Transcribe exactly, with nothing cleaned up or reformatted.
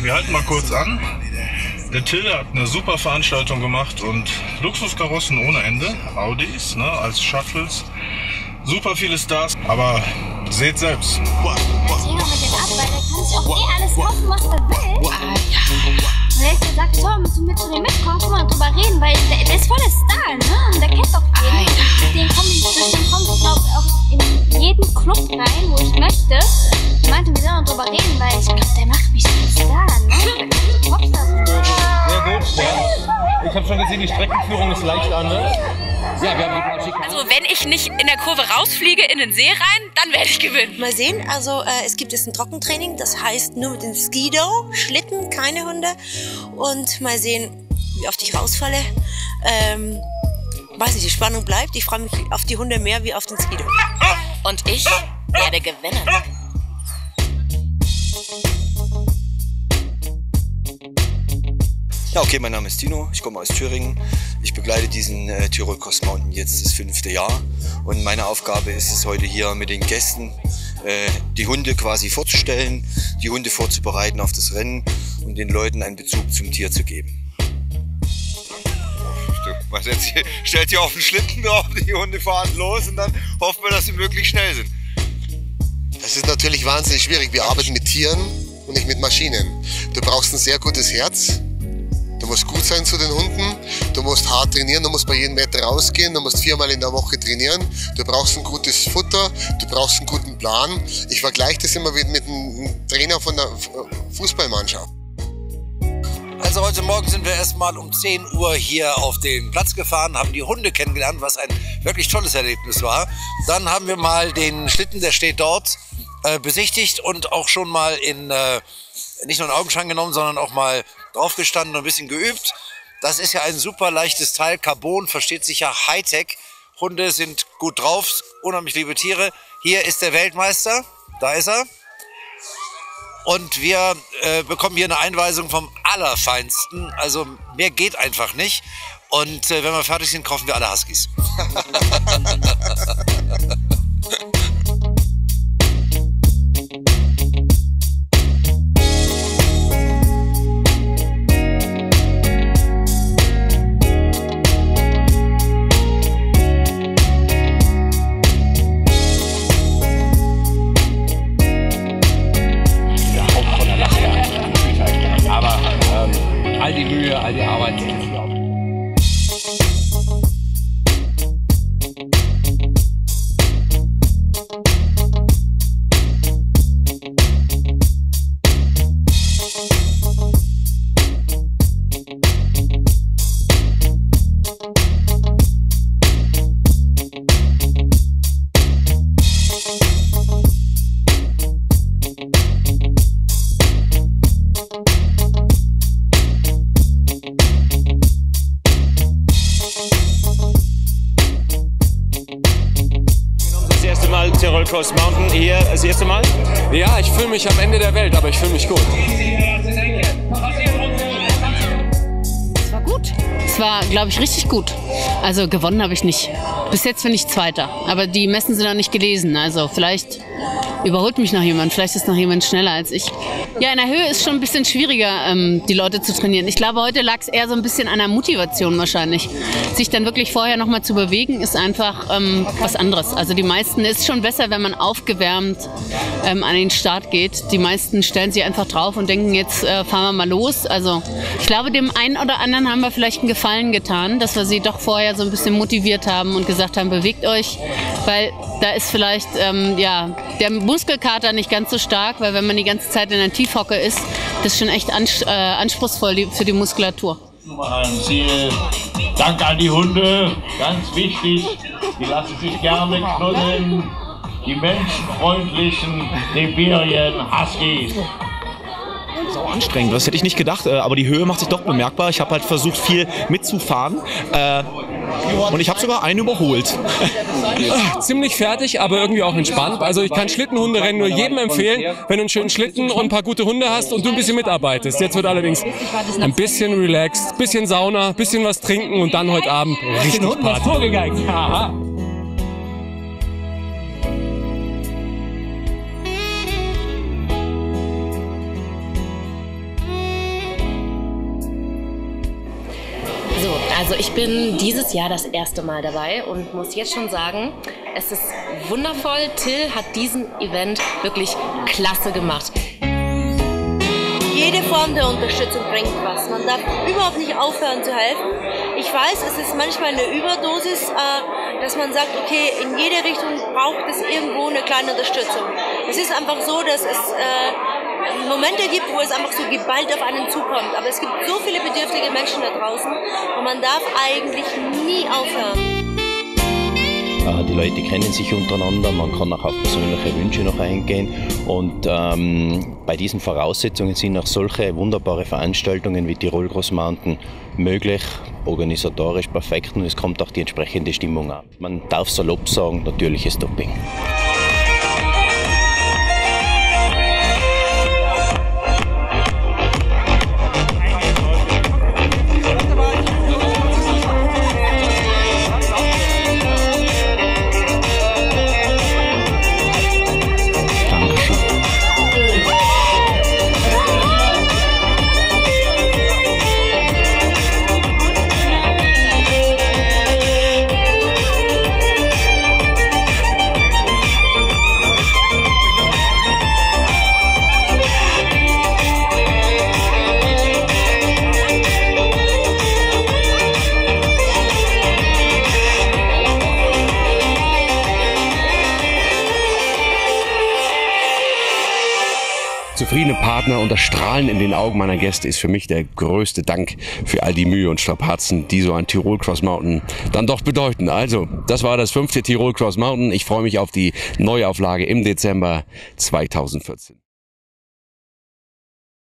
wir halten mal kurz an. Der Till hat eine super Veranstaltung gemacht und Luxuskarossen ohne Ende, Audis, ne, als Shuttles. Super viele Stars, aber seht selbst. Tino mit dem ab, weil der kann sich auch eh alles kaufen, was er will. Ah, ja. Und er hat gesagt, so, musst du mit zu dem mitkommen, guck mal drüber reden, weil der, der ist voll der Star, ne? Und der kennt doch jeden. Ah, ja. Den komme ich, den komme ich, glaube ich, auch in jeden Club rein, wo ich möchte. Ich meinte, wir sollen drüber reden, weil ich glaube, der macht mich zum Star, ne? So Popstars. Sehr gut, ja. Ich habe schon gesehen, die Streckenführung ist leicht anders. Ja, wir haben Also wenn ich nicht in der Kurve rausfliege in den See rein, dann werde ich gewinnen. Mal sehen, also äh, es gibt jetzt ein Trockentraining, das heißt nur mit dem Skido, Schlitten, keine Hunde. Und mal sehen, wie oft ich rausfalle. Ähm, weiß nicht, die Spannung bleibt. Ich freue mich auf die Hunde mehr wie auf den Skido. Und ich werde gewinnen. Ja, okay, mein Name ist Tino, ich komme aus Thüringen. Ich begleite diesen äh, Tyrol Cross Mountain jetzt das fünfte Jahr. Und meine Aufgabe ist es heute hier mit den Gästen, äh, die Hunde quasi vorzustellen, die Hunde vorzubereiten auf das Rennen und den Leuten einen Bezug zum Tier zu geben. Man stellt sich auf den Schlitten drauf, die Hunde fahren los und dann hofft man, dass sie möglichst schnell sind. Das ist natürlich wahnsinnig schwierig. Wir arbeiten mit Tieren und nicht mit Maschinen. Du brauchst ein sehr gutes Herz. Du musst gut sein zu den Hunden, du musst hart trainieren, du musst bei jedem Meter rausgehen, du musst viermal in der Woche trainieren, du brauchst ein gutes Futter, du brauchst einen guten Plan. Ich vergleiche das immer mit einem Trainer von der Fußballmannschaft. Also heute Morgen sind wir erstmal um zehn Uhr hier auf den Platz gefahren, haben die Hunde kennengelernt, was ein wirklich tolles Erlebnis war. Dann haben wir mal den Schlitten, der steht dort, äh, besichtigt und auch schon mal in, äh, nicht nur in Augenschein genommen, sondern auch mal draufgestanden und ein bisschen geübt. Das ist ja ein super leichtes Teil. Carbon versteht sich ja Hightech. Hunde sind gut drauf, unheimlich liebe Tiere. Hier ist der Weltmeister, da ist er. Und wir äh, bekommen hier eine Einweisung vom Allerfeinsten. Also mehr geht einfach nicht. Und äh, wenn wir fertig sind, kaufen wir alle Huskies. all die Mühe, all die Arbeit. Tyrol Cross Mountain hier das erste Mal? Ja, ich fühle mich am Ende der Welt, aber ich fühle mich gut. Es war gut. Es war, glaube ich, richtig gut. Also gewonnen habe ich nicht. Bis jetzt bin ich Zweiter. Aber die Messen sind noch nicht gelesen. Also vielleicht überholt mich noch jemand. Vielleicht ist noch jemand schneller als ich. Ja, in der Höhe ist schon ein bisschen schwieriger, ähm, die Leute zu trainieren. Ich glaube, heute lag es eher so ein bisschen an der Motivation wahrscheinlich. Sich dann wirklich vorher nochmal zu bewegen, ist einfach ähm, was anderes. Also die meisten, ist schon besser, wenn man aufgewärmt ähm, an den Start geht. Die meisten stellen sich einfach drauf und denken, jetzt äh, fahren wir mal los. Also ich glaube, dem einen oder anderen haben wir vielleicht einen Gefallen getan, dass wir sie doch vorher so ein bisschen motiviert haben und gesagt haben, bewegt euch, weil da ist vielleicht ähm, ja, der Muskelkater nicht ganz so stark, weil wenn man die ganze Zeit in der Tiefhocke ist, das ist schon echt ans äh, anspruchsvoll die, für die Muskulatur. Nummer eins hier. Dank an die Hunde, ganz wichtig, die lassen sich gerne knuddeln, die menschenfreundlichen Sibirien Huskies. Sau anstrengend, das hätte ich nicht gedacht, aber die Höhe macht sich doch bemerkbar. Ich habe halt versucht, viel mitzufahren und ich habe sogar einen überholt. Ziemlich fertig, aber irgendwie auch entspannt. Also ich kann Schlittenhunderennen nur jedem empfehlen, wenn du einen schönen Schlitten und ein paar gute Hunde hast und du ein bisschen mitarbeitest. Jetzt wird allerdings ein bisschen relaxed, ein bisschen Sauna, ein bisschen was trinken und dann heute Abend richtig Party. Also ich bin dieses Jahr das erste Mal dabei und muss jetzt schon sagen, es ist wundervoll. Till hat diesen Event wirklich klasse gemacht. Jede Form der Unterstützung bringt was. Man darf überhaupt nicht aufhören zu helfen. Ich weiß, es ist manchmal eine Überdosis, äh, dass man sagt, okay, in jede Richtung braucht es irgendwo eine kleine Unterstützung. Es ist einfach so, dass es äh, Momente gibt, wo es einfach so geballt auf einen zukommt. Aber es gibt so viele bedürftige Menschen da draußen und man darf eigentlich nie aufhören. Die Leute kennen sich untereinander, man kann auch auf persönliche Wünsche noch eingehen und ähm, bei diesen Voraussetzungen sind auch solche wunderbare Veranstaltungen wie Tirol Cross Mountain möglich, organisatorisch perfekt und es kommt auch die entsprechende Stimmung an. Man darf salopp sagen, natürliches Doping. Zufriedene Partner und das Strahlen in den Augen meiner Gäste ist für mich der größte Dank für all die Mühe und Strapazen, die so ein Tirol Cross Mountain dann doch bedeuten. Also, das war das fünfte Tirol Cross Mountain. Ich freue mich auf die Neuauflage im Dezember zweitausendvierzehn.